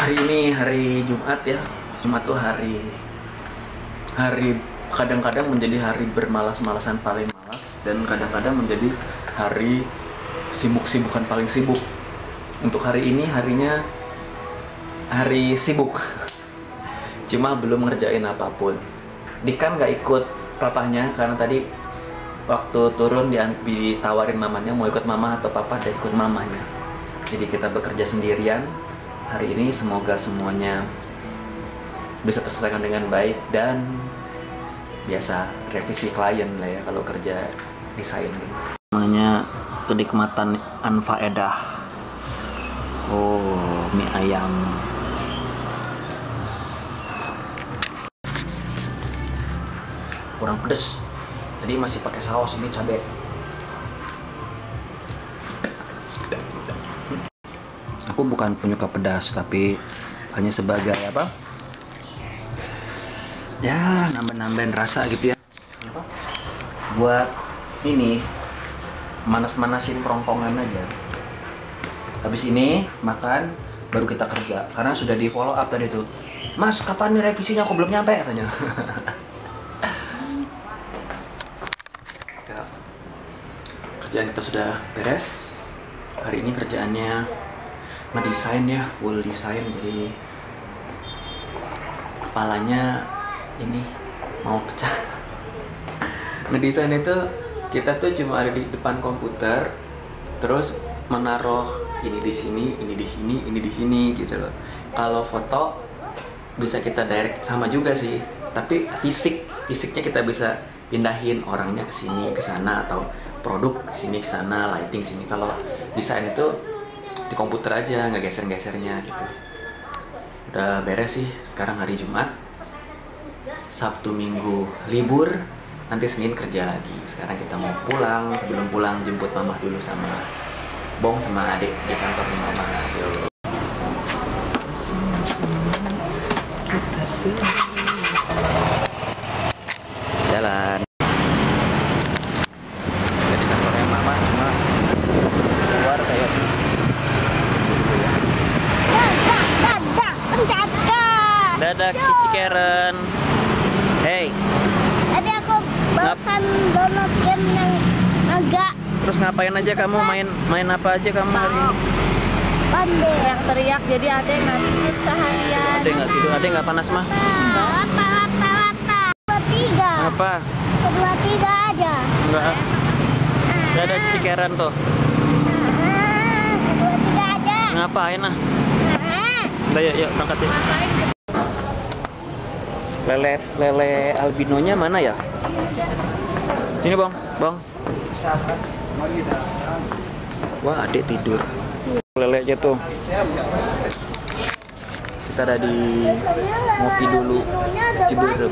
Hari ini hari Jumat ya. Jumat tuh hari kadang-kadang menjadi hari bermalas-malasan paling malas, dan kadang-kadang menjadi hari sibuk-sibukan paling sibuk. Untuk hari ini harinya hari sibuk. Cuma belum ngerjain apapun. Dikan nggak ikut papahnya karena tadi waktu turun ditawarin mamanya mau ikut mama atau papa, dan ikut mamanya. Jadi kita bekerja sendirian. Hari ini semoga semuanya bisa terselesaikan dengan baik, dan biasa revisi klien lah ya kalau kerja desain gitu. Namanya kenikmatan anfaedah. Oh, mie ayam. Kurang pedes. Tadi masih pakai saus, ini cabai. Aku bukan penyuka pedas, tapi hanya sebagai apa? Ya, nambah-nambahin rasa gitu ya. Buat ini manas-manasin kerongkongan aja. Habis ini makan, baru kita kerja. Karena sudah di follow up tadi tuh. Mas, kapan nih revisinya? Aku belum nyampe katanya. Ya. Kerjaan kita sudah beres. Hari ini kerjaannya ngedesain ya, full desain. Jadi kepalanya ini mau pecah. Ngedesain itu kita tuh cuma ada di depan komputer, terus menaruh ini di sini, ini di sini, ini di sini gitu loh. Kalau foto bisa kita direct sama juga sih, tapi fisiknya kita bisa pindahin orangnya ke sini ke sana, atau produk ke sini ke sana, lighting sini. Kalau desain itu di komputer aja, nggak geser-gesernya gitu. Udah beres sih. Sekarang hari Jumat, Sabtu Minggu libur, nanti Senin kerja lagi. Sekarang kita mau pulang. Sebelum pulang jemput mama dulu sama Bong sama adik di kantor mama. Yuk. Jalan. Jadi kantornya mama cuma keluar kayak dadah Cici Karen. Hey. Tadi aku barusan download game yang agak. Terus ngapain aja kamu, main apa aja kamu hari ini? Pandai. Teriak-teriak, jadi adek nggak tidur seharian. Adek nggak tidur, adek nggak panas mah? Lata. 2-3. Apa? 2-3 aja. Enggak. Dadah Cici Karen tuh. 2-3 aja. Ngapain ah? Udah yuk berangkat ya. Lele albinonya mana ya? Ini bang. Wah, adek tidur. Lelenya tuh. Kita ada di ngopi dulu Ciberem.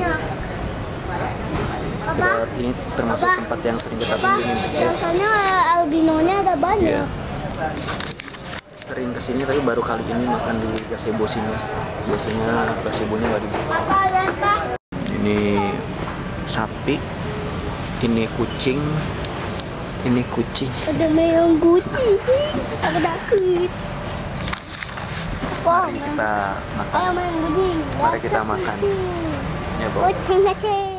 Ini termasuk tempat yang sering kita kunjungin. Biasanya albinonya ada banyak. Iya. Sering kesini, tapi baru kali ini makan di gazebo sini. Biasanya gazebonya nggak dibuka. Ini sapi, ini kucing. Ada meong kucing. Aku takut. Mari kita makan. Ayo main kucing. Mari kita makan. Ya, Bang. Kucing.